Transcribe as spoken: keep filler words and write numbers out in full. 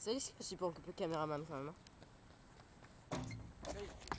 C'est risqué aussi pour le caméraman quand même. Hein.